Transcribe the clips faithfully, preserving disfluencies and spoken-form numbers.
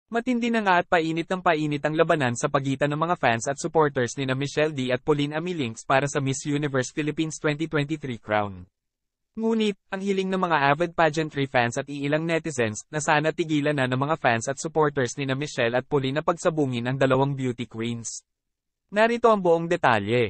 Matindi na nga at painit ng painit ang labanan sa pagitan ng mga fans at supporters ni na Michelle D at Pauline Amilinx para sa Miss Universe Philippines twenty twenty-three crown. Ngunit, ang hiling ng mga avid pageantry fans at iilang netizens na sana tigilan na ng mga fans at supporters ni na Michelle at Pauline na pagsabungin ang dalawang beauty queens. Narito ang buong detalye.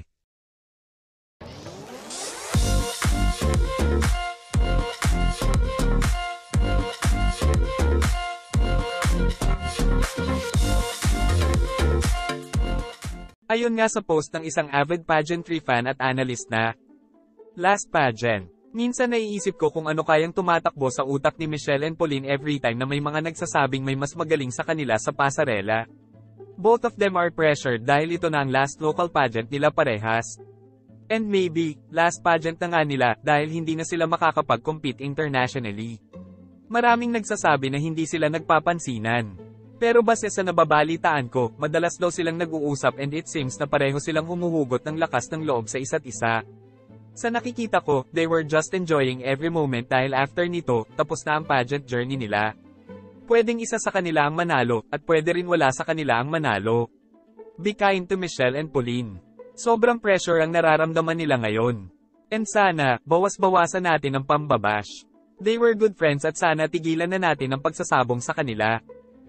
Ayon nga sa post ng isang avid pageantry fan at analyst na, "Last pageant. Minsan naiisip ko kung ano kayang tumatakbo sa utak ni Michelle and Pauline every time na may mga nagsasabing may mas magaling sa kanila sa pasarela. Both of them are pressured dahil ito na ang last local pageant nila parehas. And maybe, last pageant na nga nila dahil hindi na sila makakapag-compete internationally. Maraming nagsasabi na hindi sila nagpapansinan. Pero base sa nababalitaan ko, madalas daw silang nag-uusap and it seems na pareho silang humuhugot ng lakas ng loob sa isa't isa. Sa nakikita ko, they were just enjoying every moment dahil after nito, tapos na ang pageant journey nila. Pwedeng isa sa kanila ang manalo, at pwede rin wala sa kanila ang manalo. Be kind to Michelle and Pauline. Sobrang pressure ang nararamdaman nila ngayon. And sana, bawas-bawasan natin ang pambabash. They were good friends at sana tigilan na natin ang pagsasabong sa kanila."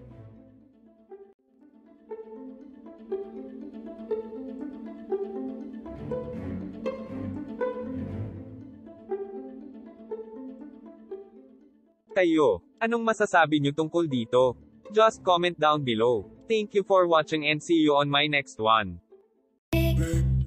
Kayo, anong masasabi niyo tungkol dito? Just comment down below. Thank you for watching and see you on my next one.